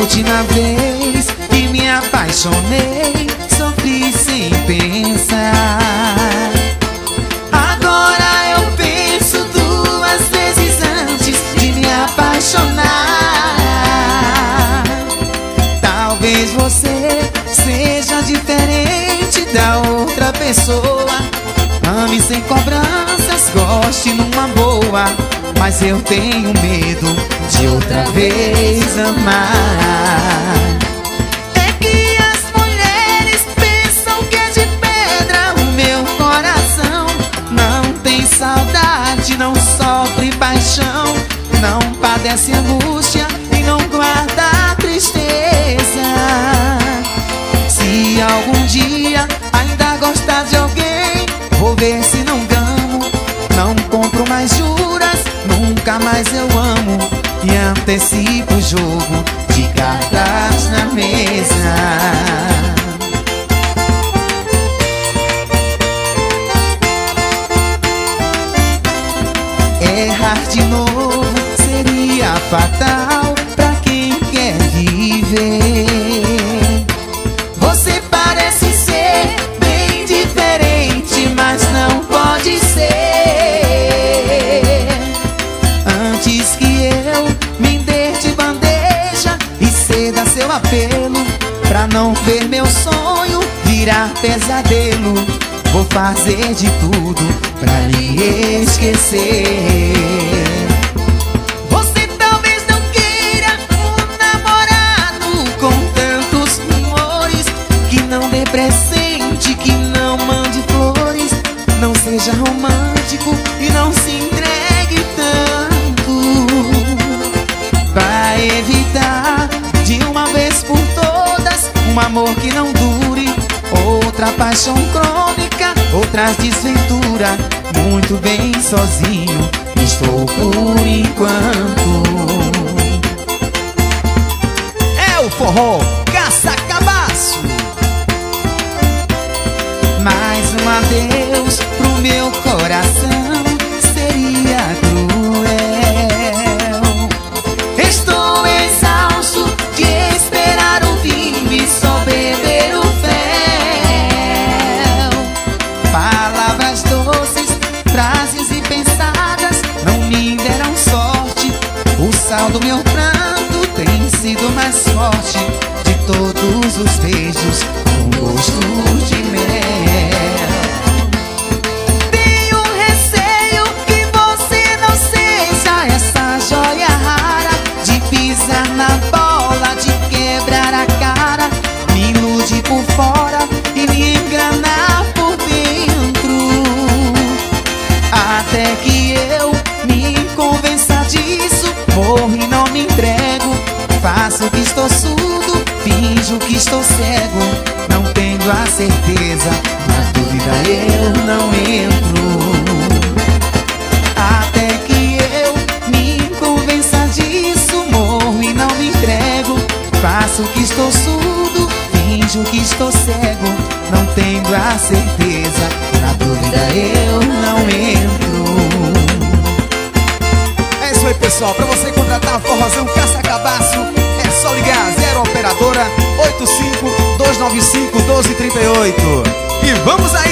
última vez que me apaixonei, sofri sem pensar. Agora eu penso duas vezes antes de me apaixonar. Talvez você seja diferente da outra pessoa. Ame sem cobranças, goste numa boa, mas eu tenho medo de outra vez amar. É que as mulheres pensam que é de pedra o meu coração. Não tem saudade, não sofre paixão, não padece angústia e não guarda tristeza. Se algum dia ainda gostar de alguém, vou ver se não gamo. Não compro mais juras, nunca mais eu amo, e antecipo o jogo de cartas na mesa. Errar de novo seria fatal pra quem quer viver. Você parece ser bem diferente, mas não pode ser. Antes que eu me dê de bandeja e ceda seu apelo, pra não ver meu sonho virar pesadelo, vou fazer de tudo pra lhe esquecer. Você talvez não queira um namorado com tantos rumores, que não dê presente, que não mande flores, não seja romântico e não se entregue tanto. Pra evitar de uma vez por todas um amor que não dure, outra paixão crônica, outras desventuras. Muito bem sozinho estou por enquanto. É o forró Caça-Cabaço. Mais um adeus pro meu coração seria cruel. Estou exausto de esperar o fim e só beber o fel. Palavras doces, frases e pensadas não me deram sorte. O sal do meu pranto tem sido mais forte de todos os beijos com gosto de mel. Tenho receio que você não seja essa joia rara, de pisar na bola, de quebrar a cara, me ilude por fora e me enganar por dentro. Até que eu me convença disso, morro e não me entrego. Faço que estou surdo, finjo que estou cego, não tenho a certeza, na dúvida eu não entro. Até que eu me convença disso, morro e não me entrego. Faço que estou surdo, finjo que estou cego, não tenho a certeza, na dúvida eu não entro. É isso aí, pessoal. Pra você contratar forrozão Caça-Cabaço, é só ligar 0 operadora 85 295 1238. E vamos aí!